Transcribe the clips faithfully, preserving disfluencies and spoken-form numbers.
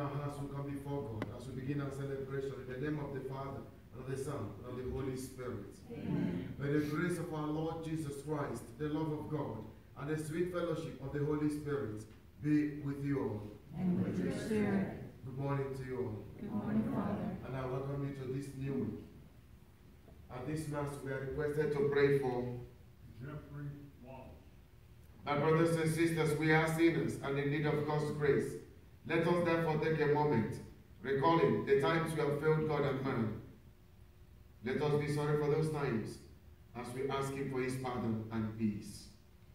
our hearts will come before God as we begin our celebration in the name of the Father, and of the Son, and of the Holy Spirit. Amen. May the grace of our Lord Jesus Christ, the love of God, and the sweet fellowship of the Holy Spirit be with you all. And with your spirit. Good morning to you all. Good morning, Father. And I welcome you to this new week. At this Mass, we are requested to pray for Jeffrey Wallace. My brothers and sisters, we are sinners and in need of God's grace. Let us therefore take a moment, recalling the times we have failed God and man. Let us be sorry for those times as we ask Him for His pardon and peace.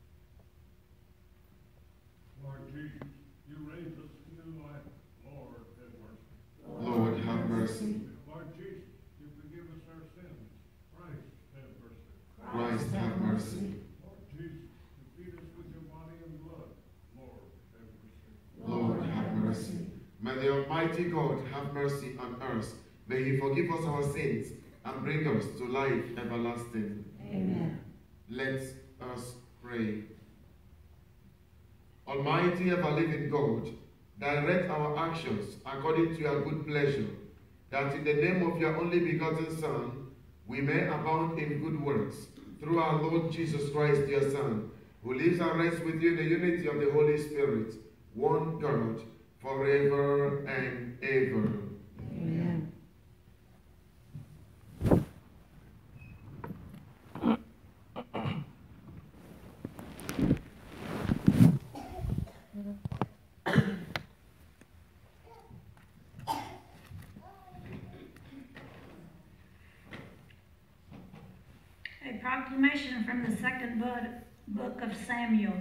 Lord Jesus, you raised us to new life. Lord, have mercy. Lord, have mercy. Lord Jesus, you forgive us our sins. Christ, have mercy. Christ, have mercy. Lord Jesus, you feed us with your body and blood. Lord, have mercy. Lord, have mercy. May the Almighty God have mercy on us. May He forgive us our sins and bring us to life everlasting. Amen. Let us pray. Almighty ever-living God, direct our actions according to your good pleasure, that in the name of your only begotten Son, we may abound in good works, through our Lord Jesus Christ, your Son, who lives and reigns with you in the unity of the Holy Spirit, one God, forever and ever. Amen. A proclamation from the second book of Samuel.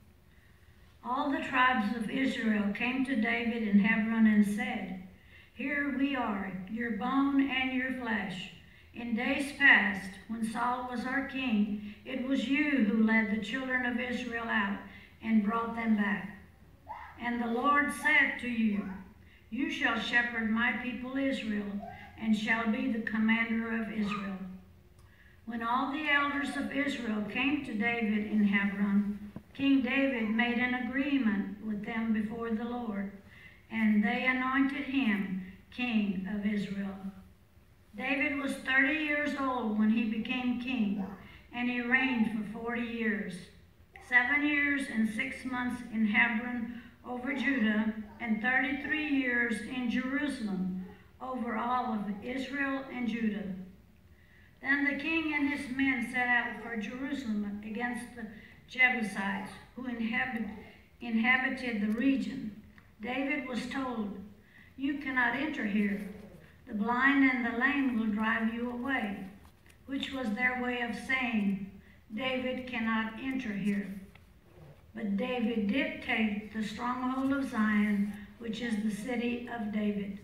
All the tribes of Israel came to David in Hebron and said, "Here we are, your bone and your flesh. In days past, when Saul was our king, it was you who led the children of Israel out and brought them back. And the Lord said to you, you shall shepherd my people Israel, and shall be the commander of Israel." When all the elders of Israel came to David in Hebron, King David made an agreement with them before the Lord, and they anointed him king of Israel. David was thirty years old when he became king, and he reigned for forty years, seven years and six months in Hebron over Judah, and thirty-three years in Jerusalem over all of Israel and Judah. Then the king and his men set out for Jerusalem against the Jebusites, who inhabit, inhabited the region. David was told, "You cannot enter here. The blind and the lame will drive you away," which was their way of saying, "David cannot enter here." But David did take the stronghold of Zion, which is the city of David.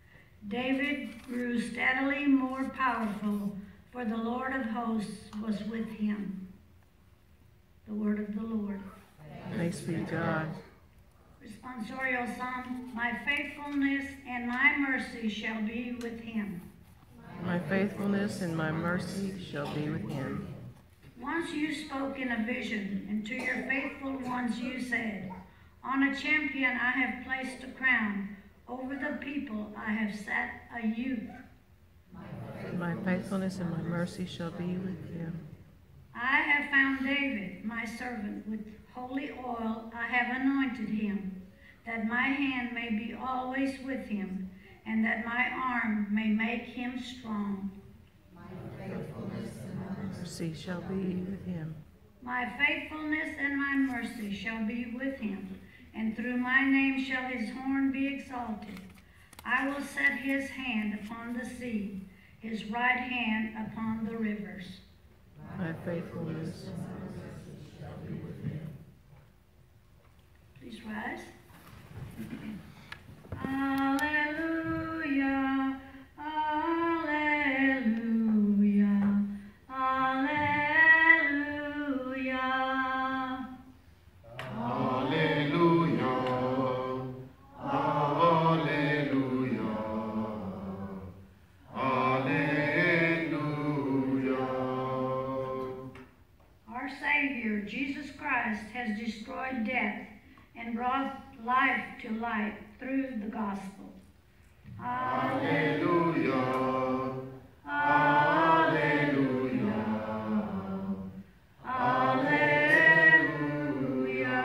David grew steadily more powerful, for the Lord of hosts was with him. The word of the Lord. Thanks be to God. Responsorial Psalm. My faithfulness and my mercy shall be with him. My faithfulness and my mercy shall be with him. Once you spoke in a vision, and to your faithful ones you said, "On a champion I have placed a crown. Over the people I have set a youth." My faithfulness and my mercy shall be with him. I have found David, my servant, with holy oil I have anointed him, that my hand may be always with him, and that my arm may make him strong. My faithfulness and my mercy shall be with him. My faithfulness and my mercy shall be with him, and through my name shall his horn be exalted. I will set his hand upon the sea, his right hand upon the rivers. My faithfulness and my mercy shall be with him. Please rise. Alleluia, alleluia, alleluia. Alleluia, alleluia, alleluia. Our Savior, Jesus Christ, has destroyed death and brought life life to light through the gospel. Hallelujah. Hallelujah. Hallelujah.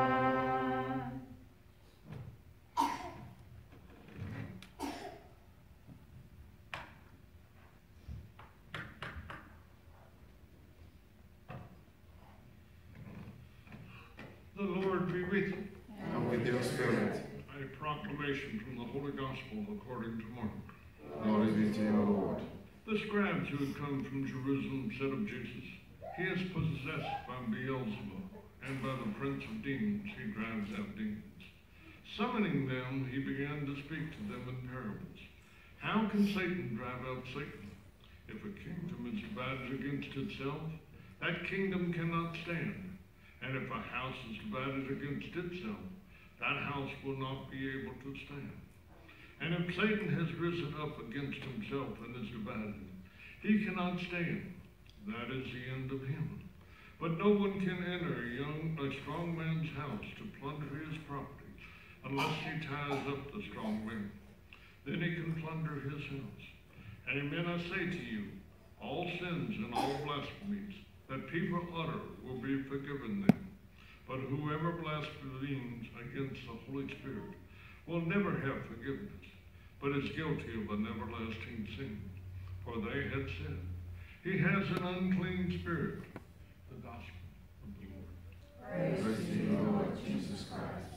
The Lord be with you. And with your spirit. A proclamation from the Holy Gospel according to Mark. Glory be to your Lord. The scribes who had come from Jerusalem said of Jesus, "He is possessed by Beelzebub, and by the prince of demons he drives out demons." Summoning them, he began to speak to them in parables. "How can Satan drive out Satan? If a kingdom is divided against itself, that kingdom cannot stand. And if a house is divided against itself, that house will not be able to stand. And if Satan has risen up against himself and is divided, he cannot stand. That is the end of him. But no one can enter a young, a strong man's house to plunder his property, unless he ties up the strong man. Then he can plunder his house. Amen, I say to you, all sins and all blasphemies that people utter will be forgiven them. But whoever blasphemes against the Holy Spirit will never have forgiveness, but is guilty of an everlasting sin. For they had said, he has an unclean spirit." The gospel of the Lord. Praise to you, Lord Jesus Christ.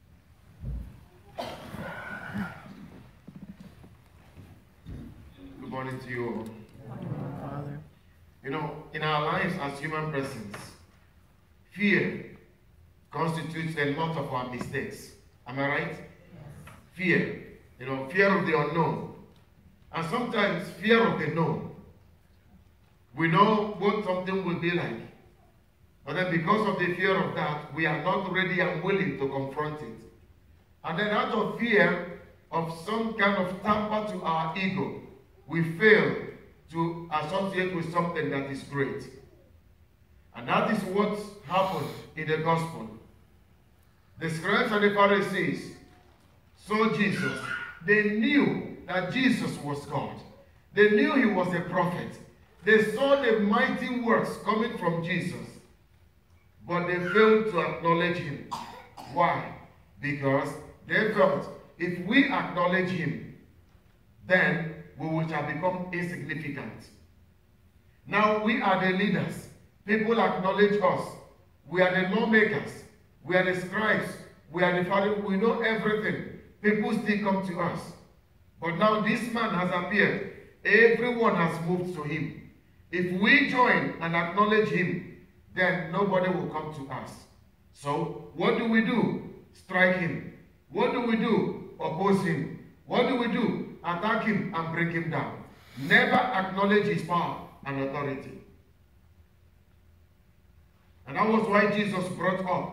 Good morning to you all. Father. You know, in our lives as human persons, fear constitutes a lot of our mistakes. Am I right? Yes. Fear. You know, fear of the unknown. And sometimes fear of the known. We know what something will be like. But then because of the fear of that, we are not ready and willing to confront it. And then out of fear of some kind of tamper to our ego, we fail to associate with something that is great. And that is what happened in the gospel. The scribes and the Pharisees saw Jesus. They knew that Jesus was God. They knew he was a prophet. They saw the mighty works coming from Jesus. But they failed to acknowledge him. Why? Because they felt if we acknowledge him, then we will shall become insignificant. Now we are the leaders. People acknowledge us. We are the lawmakers. We are the scribes. We are the Pharisees. We know everything. People still come to us. But now this man has appeared. Everyone has moved to him. If we join and acknowledge him, then nobody will come to us. So what do we do? Strike him. What do we do? Oppose him. What do we do? Attack him and bring him down. Never acknowledge his power and authority. And that was why Jesus brought up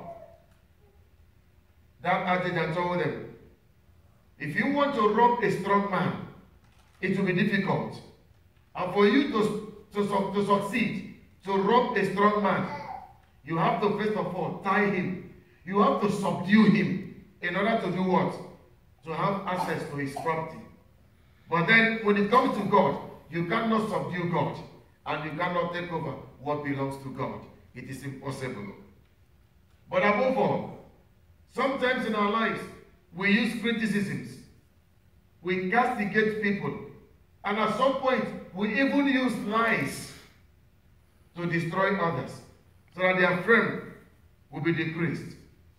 that adage and told them, if you want to rob a strong man, it will be difficult. And for you to, to, to succeed, to rob a strong man, you have to first of all tie him. You have to subdue him in order to do what? To have access to his property. But then when it comes to God, you cannot subdue God. And you cannot take over what belongs to God. It is impossible. But above all, sometimes in our lives, we use criticisms. We castigate people. And at some point, we even use lies to destroy others, so that their fame will be decreased.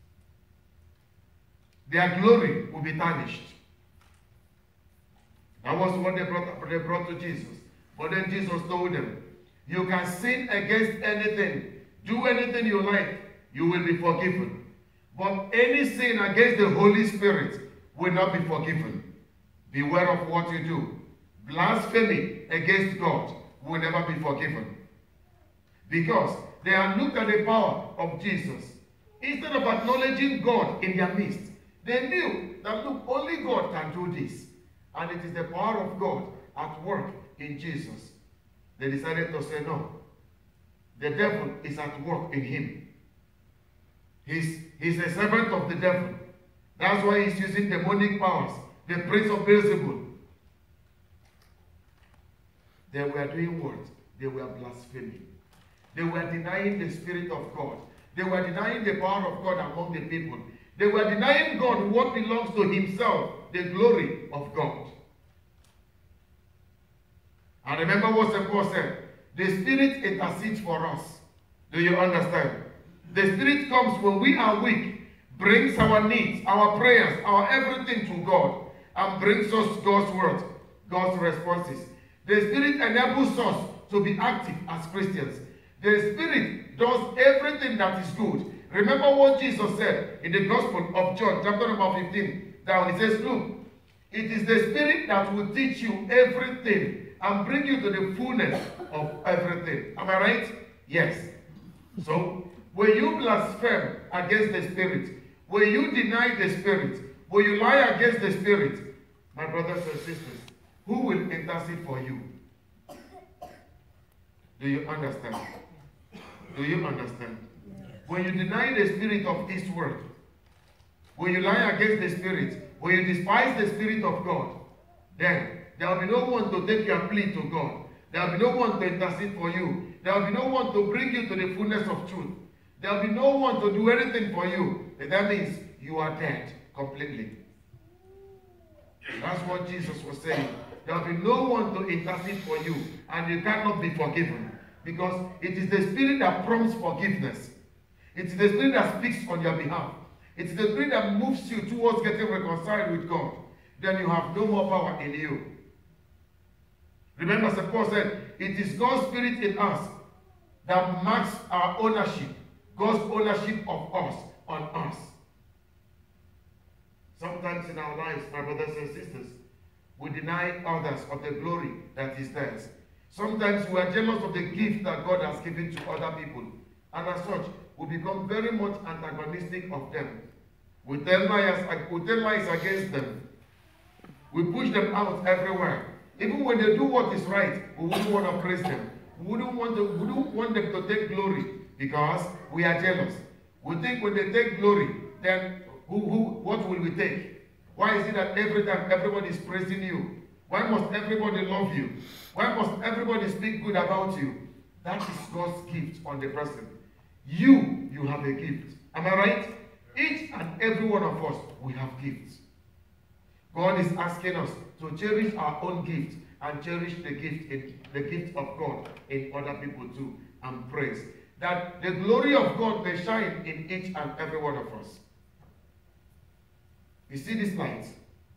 Their glory will be tarnished. That was what they brought, they brought to Jesus. But then Jesus told them, you can sin against anything, do anything you like, you will be forgiven. But any sin against the Holy Spirit will not be forgiven. Beware of what you do. Blasphemy against God will never be forgiven. Because they had looked at the power of Jesus. Instead of acknowledging God in their midst, they knew that, look, only God can do this. And it is the power of God at work in Jesus. They decided to say, no. The devil is at work in him. He's, he's a servant of the devil. That's why he's using demonic powers, the prince of Beelzebub. They were doing what? They were blaspheming. They were denying the Spirit of God. They were denying the power of God among the people. They were denying God what belongs to himself, the glory of God. And remember what Saint Paul said, the Spirit intercedes for us. Do you understand? The Spirit comes when we are weak, brings our needs, our prayers, our everything to God, and brings us God's word, God's responses. The Spirit enables us to be active as Christians. The Spirit does everything that is good. Remember what Jesus said in the Gospel of John, chapter number fifteen, down. He says, look, it is the Spirit that will teach you everything and bring you to the fullness of everything. Am I right? Yes. So, when you blaspheme against the Spirit, when you deny the Spirit, when you lie against the Spirit, my brothers and sisters, who will intercede for you? Do you understand? Do you understand? When you deny the Spirit of His word, when you lie against the Spirit, when you despise the Spirit of God, then there will be no one to take your plea to God. There will be no one to intercede for you. There will be no one to bring you to the fullness of truth. There will be no one to do anything for you. And that means you are dead completely. That's what Jesus was saying. There will be no one to intercede for you, and you cannot be forgiven. Because it is the Spirit that prompts forgiveness. It's the Spirit that speaks on your behalf. It's the Spirit that moves you towards getting reconciled with God. Then you have no more power in you. Remember, Saint Paul said, it is God's Spirit in us that marks our ownership, God's ownership of us, on us. Sometimes in our lives, my brothers and sisters, we deny others of the glory that is theirs. Sometimes we are jealous of the gift that God has given to other people. And as such, we become very much antagonistic of them. We tell lies, we tell lies against them. We push them out everywhere. Even when they do what is right, we wouldn't want to praise them. We wouldn't want, to, we wouldn't want them to take glory because we are jealous. We think when they take glory, then who, who, what will we take? Why is it that every time everybody is praising you? Why must everybody love you? Why must everybody speak good about you? That is God's gift on the person. You, you have a gift. Am I right? Each and every one of us, we have gifts. God is asking us to cherish our own gift and cherish the gift, in, the gift of God in other people too, and praise. That the glory of God may shine in each and every one of us. You see this light?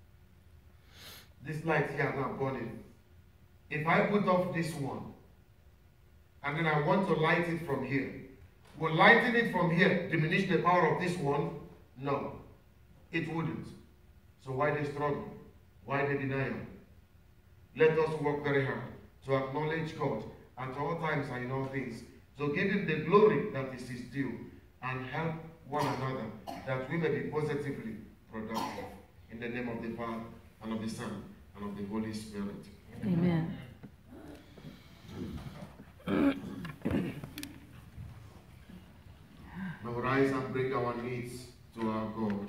This light here now burning. If I put off this one, and then I want to light it from here, will lighting it from here diminish the power of this one? No, it wouldn't. So why the struggle? Why the denial? Let us work very hard to acknowledge God at all times and in all things, to give Him the glory that is His due, and help one another that we may be positively productive. In the name of the Father, and of the Son, and of the Holy Spirit. Amen. Now rise and bring our needs to our God.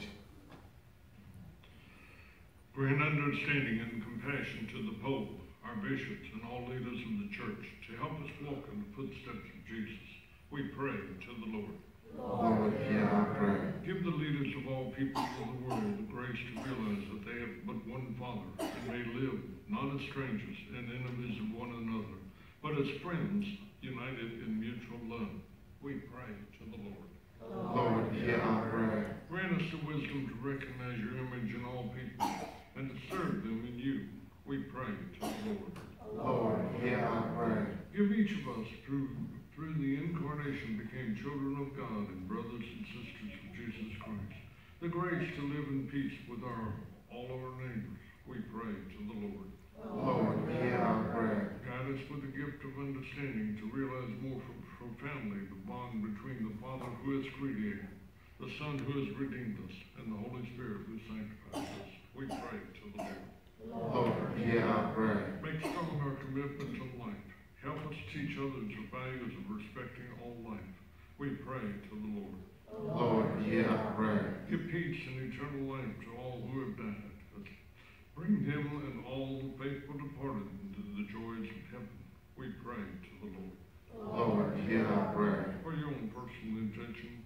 Grant understanding and compassion to the Pope, our bishops, and all leaders of the Church, to help us walk in the footsteps of Jesus. We pray to the Lord. Lord, hear our prayer. Give the leaders of all peoples of the world the grace to realize that they have but one Father, and may live not as strangers and enemies of one another, but as friends united in mutual love. We pray to the Lord. Lord, hear our prayer. Grant us the wisdom to recognize your image in all people and to serve them in you. We pray to the Lord. Lord, hear our prayer. Give each of us, through, through the incarnation, became children of God and brothers and sisters of Jesus Christ, the grace to live in peace with our all our neighbors. We pray to the Lord. Lord, hear our prayer. Guide us with the gift of understanding to realize more profoundly the bond between the Father who has created, the Son who has redeemed us, and the Holy Spirit who sanctifies us. We pray to the Lord. Lord, hear our prayer. Make strong our commitment to life. Help us teach others the values of respecting all life. We pray to the Lord. Lord, hear our prayer. Give peace and eternal life to all who have died. Bring them and all the faithful departed into the joys of heaven. We pray to the Lord. Lord, hear our prayer. For your own personal intentions,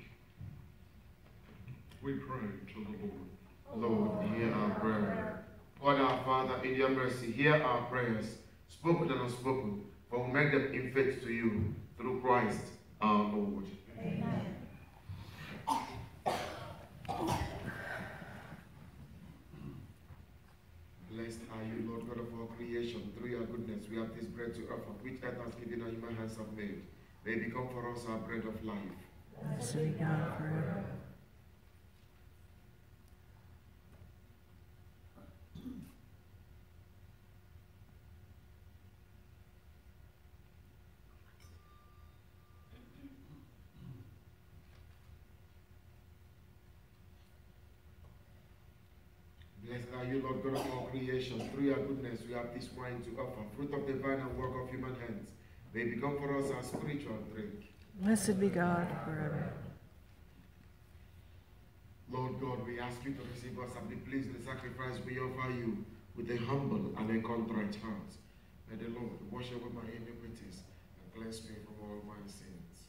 we pray to the Lord. Lord, hear our prayer. God our Father, in your mercy, hear our prayers, spoken and unspoken, for we make them in faith to you, through Christ our Lord. Amen. Blessed are you, Lord God of all creation. Through your goodness, we have this bread to offer, which earth has given our human hands have made. May it become for us our bread of life. Blessed be God forever. Blessed are you, Lord God of all creation. Through your goodness, we have this wine to offer, fruit of the vine and work of human hands. May it become for us our spiritual drink. Blessed be God forever. Lord God, we ask you to receive us and be pleased with the sacrifice we offer you with a humble and a contrite heart. May the Lord wash away my iniquities and cleanse me from all my sins.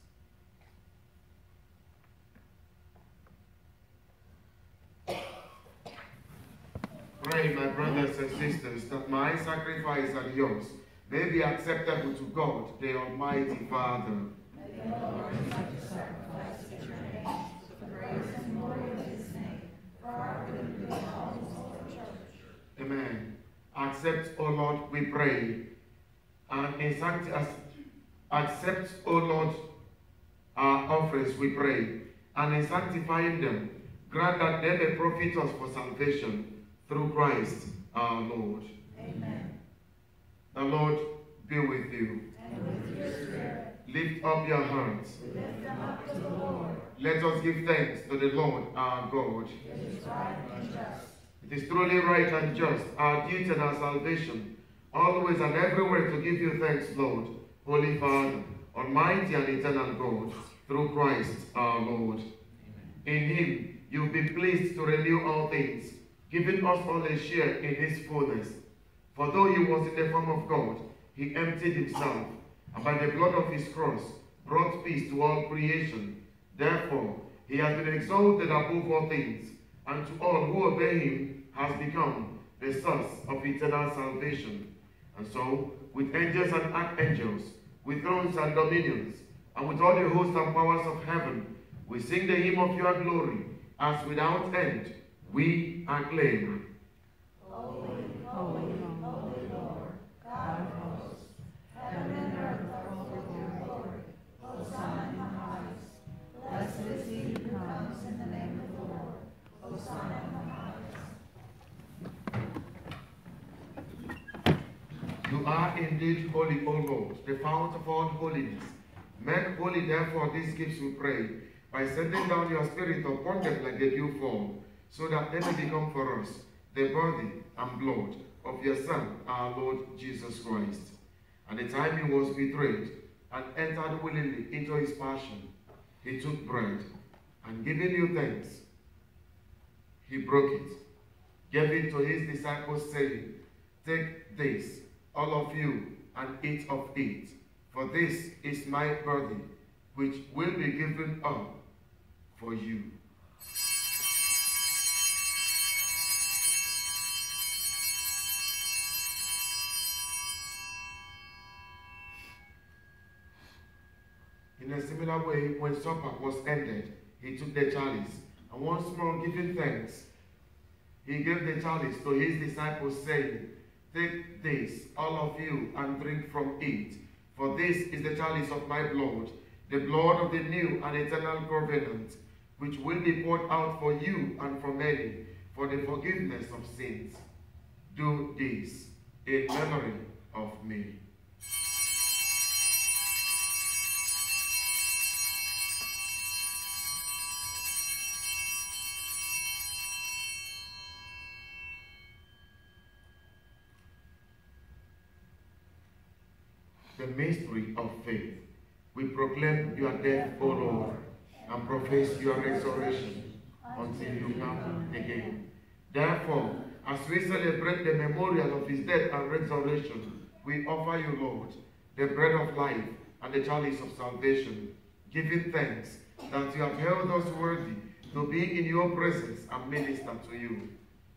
Pray, my brothers and sisters, that my sacrifice and yours may be acceptable to God, the Almighty Father. May the Lord accept the sacrifice at your hands, for the praise and glory of his name, for our good and good of all his holy church. Amen. Accept, O Lord, we pray, and in sancti- accept, O Lord, our offerings, we pray, and in sanctifying them, grant that they may profit us for salvation through Christ our Lord. Amen. The Lord be with you. And with your spirit. Lift up your hearts. We lift them up to the Lord. Let us give thanks to the Lord our God. It is right and just. It is truly right and just, our duty and our salvation, always and everywhere to give you thanks, Lord, Holy Father, Almighty and eternal God, through Christ our Lord. In him you will be pleased to renew all things, giving us all a share in his fullness. For though he was in the form of God, he emptied himself, and by the blood of his cross brought peace to all creation. Therefore, he has been exalted above all things, and to all who obey him has become the source of eternal salvation. And so, with angels and archangels, with thrones and dominions, and with all the hosts and powers of heaven, we sing the hymn of your glory, as without end we acclaim. Holy, Holy, holy Lord, God of hosts, heaven and earth are full of your glory. Hosanna in the highest. Blessed is he who comes in the name of the Lord. Hosanna in the highest. You are indeed holy, O Lord, the fount of all holiness. Make holy, therefore, these gifts, we pray, by sending down your Spirit upon them like a dew fall, so that they may become for us the body and blood of your Son, our Lord Jesus Christ. At the time he was betrayed and entered willingly into his passion, he took bread, and giving you thanks, he broke it, gave it to his disciples, saying, "Take this, all of you, and eat of it, for this is my body, which will be given up for you." In a similar way, when supper was ended, he took the chalice, and once more giving thanks, he gave the chalice to his disciples, saying, "Take this, all of you, and drink from it, for this is the chalice of my blood, the blood of the new and eternal covenant, which will be poured out for you and for many, for the forgiveness of sins. Do this in memory of me." The mystery of faith. We proclaim your death, O Lord, and profess your resurrection until you come again. Therefore, as we celebrate the memorial of his death and resurrection, we offer you, Lord, the bread of life and the chalice of salvation, giving thanks that you have held us worthy to be in your presence and minister to you.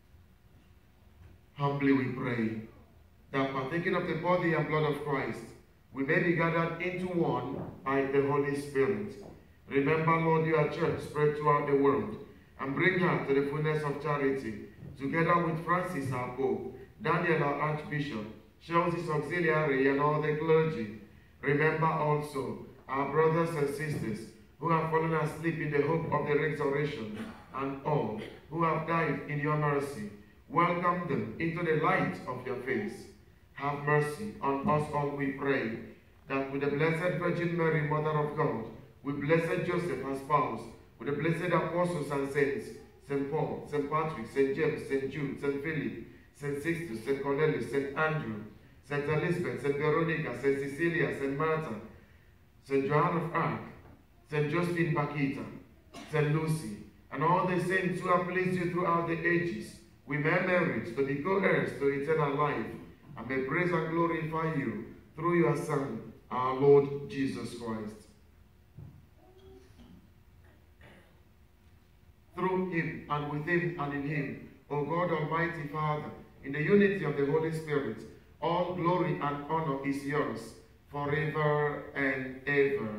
Humbly we pray that partaking of the body and blood of Christ, we may be gathered into one by the Holy Spirit. Remember, Lord, your church spread throughout the world, and bring her to the fullness of charity, together with Francis our Pope, Daniel our Archbishop, Charles his auxiliary, and all the clergy. Remember also our brothers and sisters who have fallen asleep in the hope of the resurrection, and all who have died in your mercy. Welcome them into the light of your face. Have mercy on us all, we pray, that with the Blessed Virgin Mary, Mother of God, with blessed Joseph our spouse, with the blessed apostles and saints, Saint Paul, Saint Patrick, Saint James, Saint Jude, Saint Philip, Saint Sixtus, Saint Cornelius, Saint Andrew, Saint Elizabeth, Saint Veronica, Saint Cecilia, Saint Martha, Saint Joan of Arc, Saint Josephine Bakita, Saint Lucy, and all the saints who have pleased you throughout the ages, we may merit to be co-heirs to eternal life, and may praise and glorify you through your Son, our Lord Jesus Christ. Through him, and with him, and in him, O God Almighty Father, in the unity of the Holy Spirit, all glory and honor is yours, forever and ever.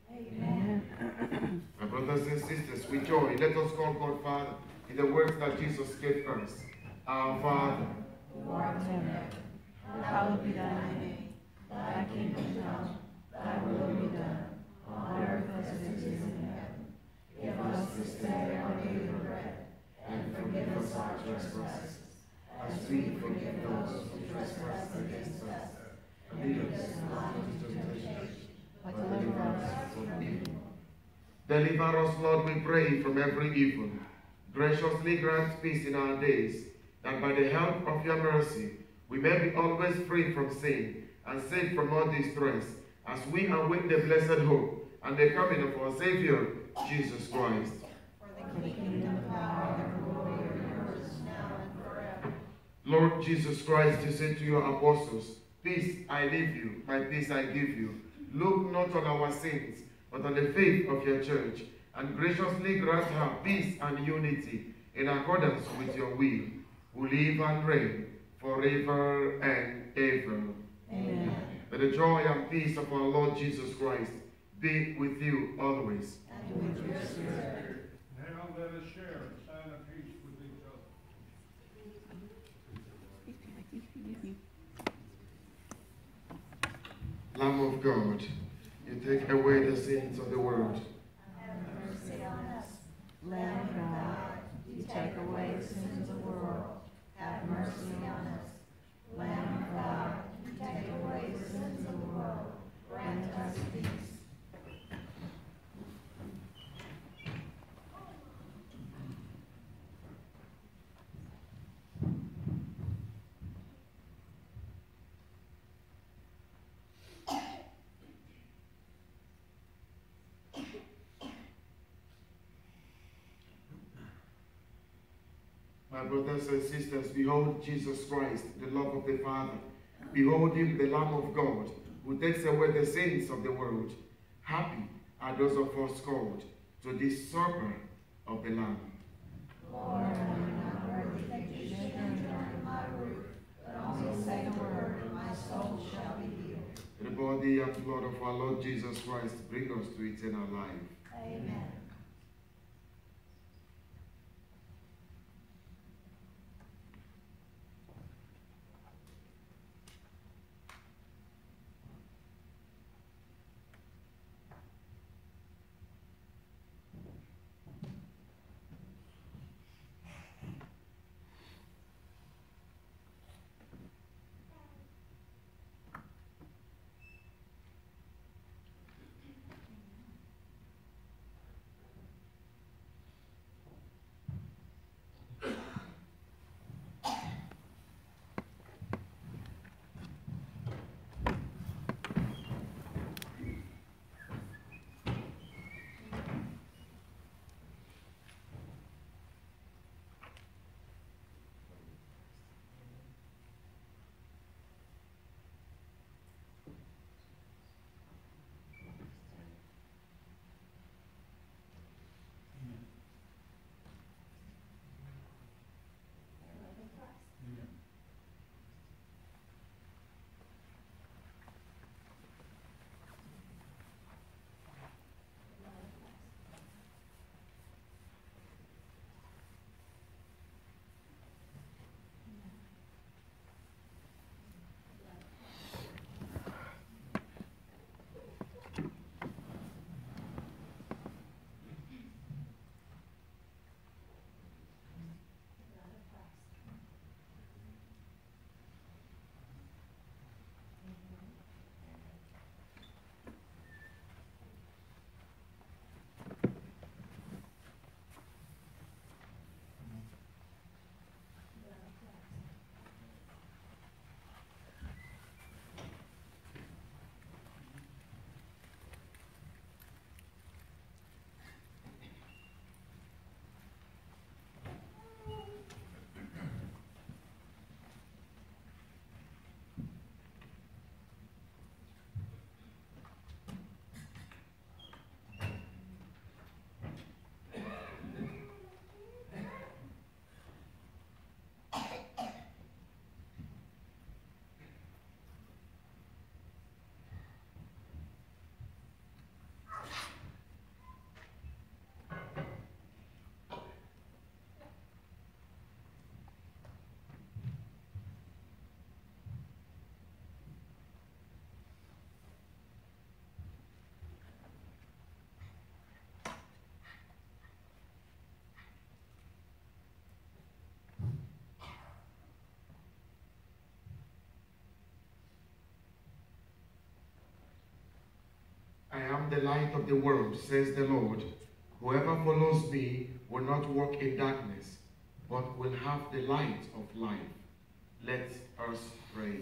Amen. My brothers and sisters, with joy, let us call God Father in the words that Jesus gave us. Our Father, who art in heaven, hallowed be thy name. Thy kingdom come, thy will be done, on earth as it is in heaven. Give us this day our daily bread, and forgive us our trespasses, as we forgive those who trespass against us. And lead us not into temptation, but deliver us from evil. Deliver us, Lord, we pray, from every evil. Graciously grant peace in our days, that by the help of your mercy, we may be always free from sin and safe from all distress, as we await the blessed hope and the coming of our Savior, Jesus Christ. For the kingdom, the power, and the glory are yours, now and forever. Lord Jesus Christ, you said to your apostles, peace I leave you, my peace I give you. Look not on our sins, but on the faith of your church, and graciously grant her peace and unity in accordance with your will, who live and reign forever and ever. Amen. May the joy and peace of our Lord Jesus Christ be with you always. And with your spirit. Now let us share the sign of peace with each other. Lamb of God, you take away the sins of the world. Have mercy on us. Lamb of God, you take away the sins of the world. Have mercy on us. Lamb of God, you take away the sins of the world. Grant us peace. My brothers and sisters, behold Jesus Christ, the love of the Father. Behold him, the Lamb of God, who takes away the sins of the world. Happy are those of us called to this supper of the Lamb. Lord, I am not worthy that you should enter under my roof, but only say the word, and my soul shall be healed. The body and blood of our Lord Jesus Christ bring us to eternal life. Amen. am the light of the world, says the Lord. Whoever follows me will not walk in darkness, but will have the light of life. Let us pray.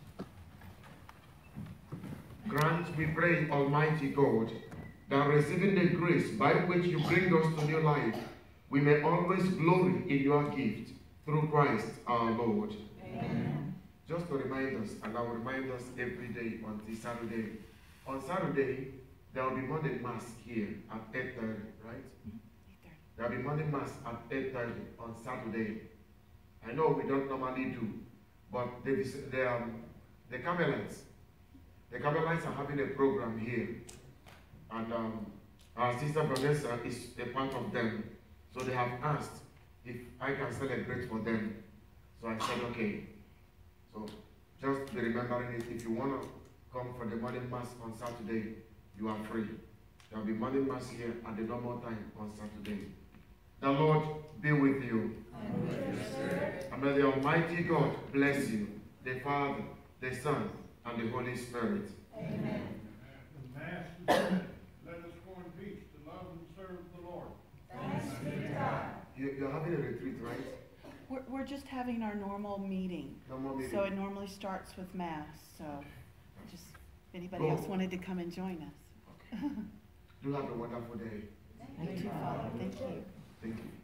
Grant, we pray, Almighty God, that receiving the grace by which you bring us to new life, we may always glory in your gift through Christ our Lord. Amen. Just to remind us, and I will remind us every day on this Saturday. On Saturday, there will be morning mass here at eight thirty, right? There will be morning mass at eight thirty on Saturday. I know we don't normally do, but the, the, um, the Carmelites, the Carmelites are having a program here. And um, our sister Vanessa is a part of them. So they have asked if I can celebrate for them. So I said, okay. So just be remembering it. If you want to come for the morning mass on Saturday, you are free. There will be morning mass here at the normal time on Saturday. The Lord be with you. And with your spirit. And may the Almighty God bless you, the Father, the Son, and the Holy Spirit. Amen. The Mass is finished. Let us go in peace to love and serve the Lord. Thanks be to God. You, you're having a retreat, right? We're, we're just having our normal meeting. No more meeting. So it normally starts with Mass, so just, if anybody Go. else wanted to come and join us. Okay. Do have a wonderful day. Thank you, Father. Thank you. Thank you.